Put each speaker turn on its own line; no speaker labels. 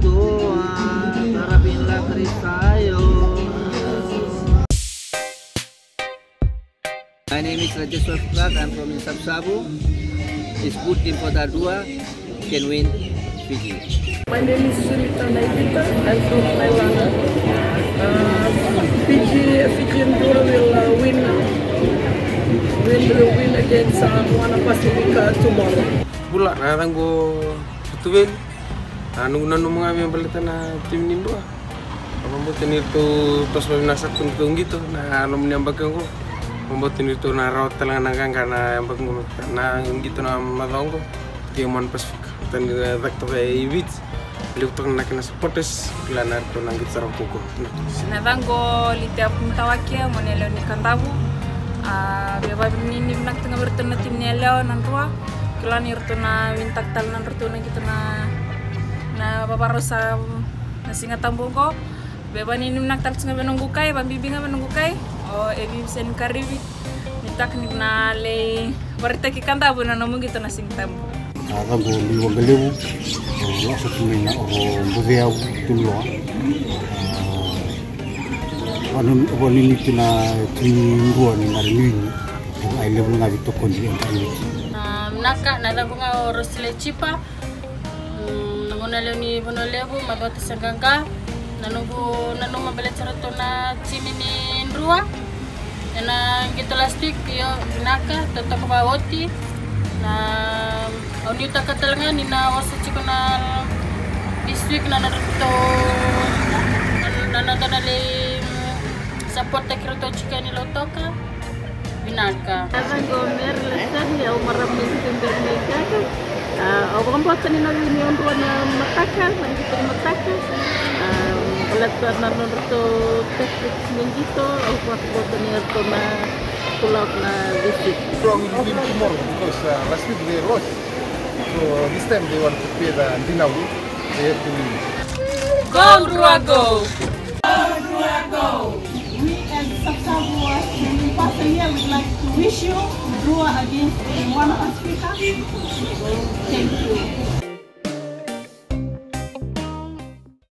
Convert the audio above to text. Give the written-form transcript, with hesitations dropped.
Tuhan, harapinlah Kristayo. My name is Raja Swafrat. I'm from Sabsabu. It's good team for Dardua can win Fiji.
My name is Sunita Naidita. I'm from Thailand. Fijian Dua will win against Moana Pacifica tomorrow.
Pula na tanggo betul. Nunggu mengambil balitan tim Indo. Membuat ini tu tos binasak tuntung gitu. Nah, lo menyambakan ko. Membuat ini tu narawat telangan karena yang bagus na gitu na madongo. Kiaman Pasifik. Dan tak tu kayak ibit. Lihat tu nak kena supporters. Kelanar tu nangkit sarang kuku.
Nadango litia puntawakia monelo ni kantabu. Beba ini nak tengah bertemu tim Neleo nantua. Kelan irtuna wintak talan irtuna gitu na babarosa na singa tambungko. Beba ini nak tal singa menunggu kai, bambibinga menunggu kai. Oh ebi sen karibi. Nitak ni na le berita kantabu na nomong gitu na singa tambu.
Ada boli wagalewu. Ya setuju na budaya tulo. Anun boli itu na tingguan na rin. Ay level na dito kondi ang tayo.
Naka nada bunga orosile chipa. Namonalo ni bonolebu mabata sagangka. Nanunggu mabala charato na chimi ni Ndrua. Na gitu lastik yo naka totok bawoti. Na onita katalangan ni na wasa chiko na this week na narito na support takiro to chika ni lotoka. Binaka.
Asan gomer lesan ya umaram ni Indonesia kan. Orang buat ni nabi ni untuk na mataka, kita mataka. Pelatuan nanon to teknik mengito, buat ni to na pulau na visit.
Strong win tomorrow because last week they lost. So this time they want to play the Dinawi. They have to win.
Go Drua go!
Go Drua go! We as Sabsabu personally would like to wish you Drua against Moana Pacifica. Thank you.